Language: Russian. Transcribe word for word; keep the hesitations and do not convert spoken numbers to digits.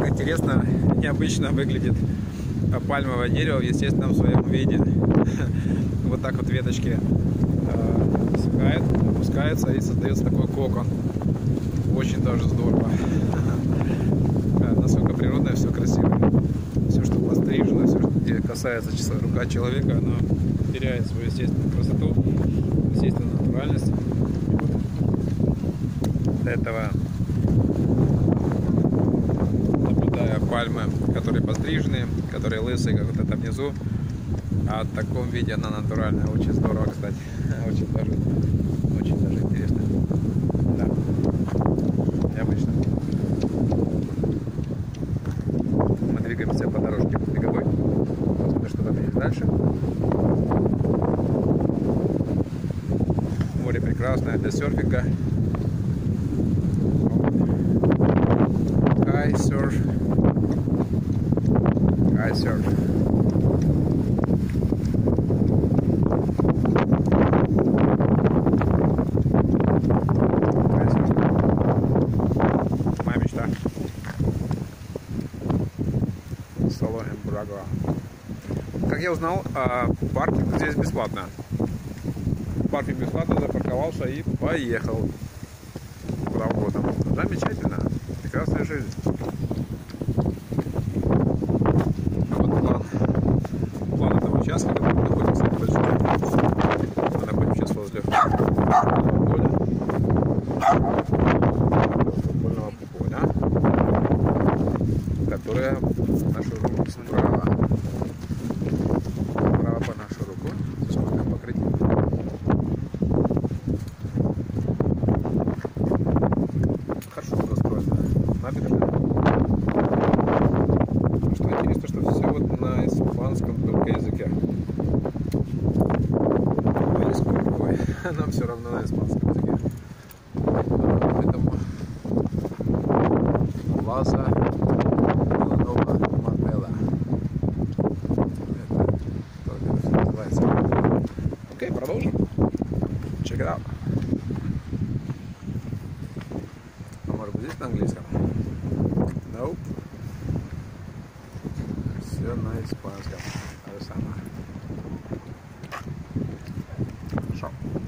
интересно, необычно выглядит пальмовое дерево в естественном своем виде. Вот так вот веточки сухают, опускаются и создается такой кокон. Очень даже здорово. Насколько природное, все красиво. Все, что пострижено, все, что где касается рука человека, оно теряет свою естественную красоту, естественную натуральность. До этого, наблюдая пальмы, которые пострижены, которые лысые, как вот это внизу, а в таком виде она натуральная. Очень здорово, кстати. Очень даже, очень даже интересно. Да. Необычно. Мы двигаемся по дорожке беговой. Посмотрим, что там есть дальше. Море прекрасное для серфинга. Кайсерф. Кайсерф. Моя мечта. Салоне Брагва. Как я узнал, паркинг здесь бесплатно. Паркинг бесплатно, запарковался и поехал. Куда угодно. Замечательно. Прекрасная жизнь. Вот план. План этого участка, который мы находимся в Бельгии. Мы находимся сейчас возле поля. Футбольного поля, которое нашу руку справа. Справа по нашу руку. Смотрим покрытие. Хорошо застроено. Набережная. Что интересно, что все вот на испанском только языке. Ой, нам все равно на испанском языке. Поэтому Плаза Виланова Мартелла. Это все называется. Окей, продолжим. Check it out. А может быть здесь на английском? Nope. Все на испанском. То же самое. Хорошо.